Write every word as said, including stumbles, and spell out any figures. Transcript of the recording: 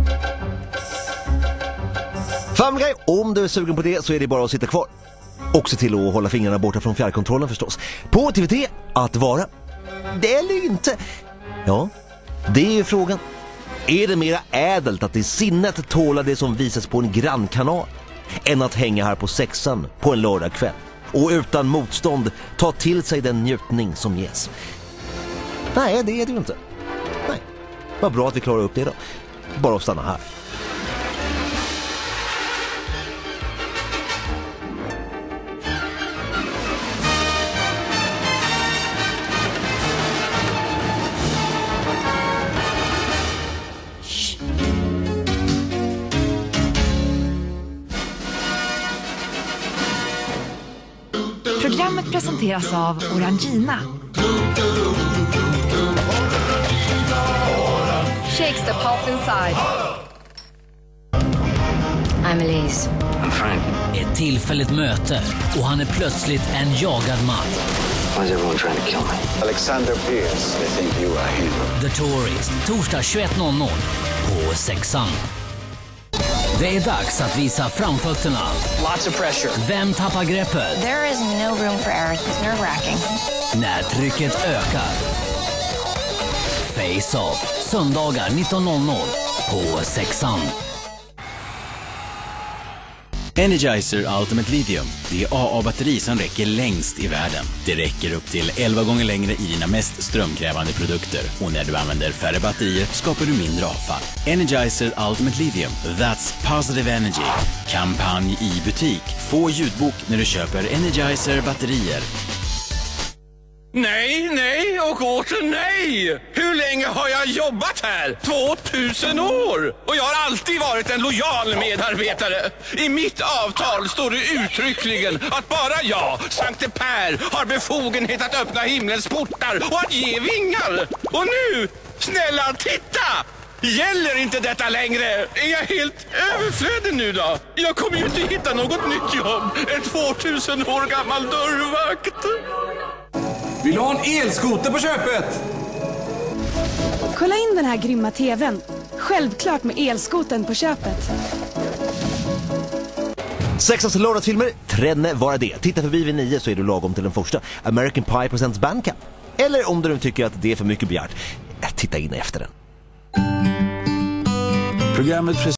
Family Guy, om du är sugen på det så är det bara att sitta kvar. Och se till att hålla fingrarna borta från fjärrkontrollen förstås. På T V T, att vara. Det eller inte. Ja, det är ju frågan. Är det mera ädelt att i sinnet tåla det som visas på en grannkanal än att hänga här på sexan på en lördagkväll och utan motstånd ta till sig den njutning som ges? Nej, det är det ju inte. Nej, vad bra att vi klarar upp det då. Bara att stanna här. Programmet presenteras av Orangina. Shakes the pulp inside. I'm Elise. I'm Frank. Ett tillfälligt möte och han är plötsligt en jagad man. Why is everyone trying to kill me? Alexander Pierce, they think you are him. The Tourist, torsdag tjugoett noll noll på sexan. Det är dags att visa framfötterna. Lots of pressure. Vem tappar greppet? There is no room for error. It's nerve-wracking. När trycket ökar. Face Off, söndagar nitton noll noll på sexan. Energizer Ultimate Lithium. Det är A A-batteri som räcker längst i världen. Det räcker upp till elva gånger längre i dina mest strömkrävande produkter. Och när du använder färre batterier skapar du mindre avfall. Energizer Ultimate Lithium. That's positive energy. Kampanj i butik. Få ljudbok när du köper Energizer batterier. Nej, nej och åter nej! Hur länge har jag jobbat här? tvåtusen år! Och jag har alltid varit en lojal medarbetare. I mitt avtal står det uttryckligen att bara jag, Sankte Per, har befogenhet att öppna himlens portar och att ge vingar. Och nu, snälla titta! Gäller inte detta längre? Är jag helt överflödig nu då? Jag kommer ju inte hitta något nytt jobb. En tvåtusen år gammal dörrvakt. Vill du ha en elskoter på köpet? Kolla in den här grymma tvn. Självklart med elskoten på köpet. Sexans lördagsfilmer, trenne vara det. Titta förbi vid nio så är du lagom till den första. American Pie presents Bandcamp. Eller om du nu tycker att det är för mycket begärt, titta in efter den. Programmet